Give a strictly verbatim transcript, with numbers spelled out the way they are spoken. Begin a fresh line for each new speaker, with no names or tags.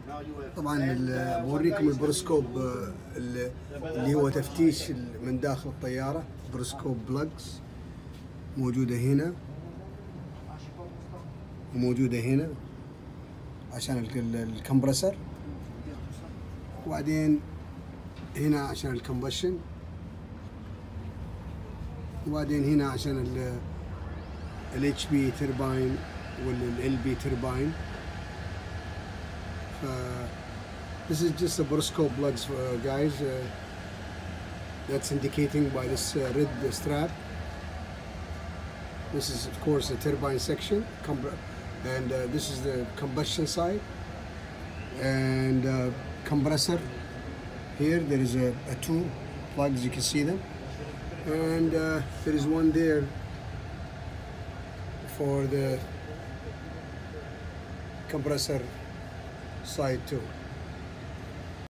طبعا ال- بوريكم البروسكوب آه، ال- اللي هو تفتيش ال- من داخل الطيارة. بروسكوب بلجز موجودة هنا وموجودة هنا عشان ال- ال- الكمبرسر، وبعدين هنا عشان الكمبشن، وبعدين هنا عشان ال ال اتش بي ترباين وال ال بي ترباين. ف this is just a borescope plugs uh, guys, uh, that's indicating by this uh, red strap. This is of course the turbine section, and uh, this is the combustion side, and uh, compressor. Here there is a, a two plugs, you can see them, and uh, there is one there for the compressor side too.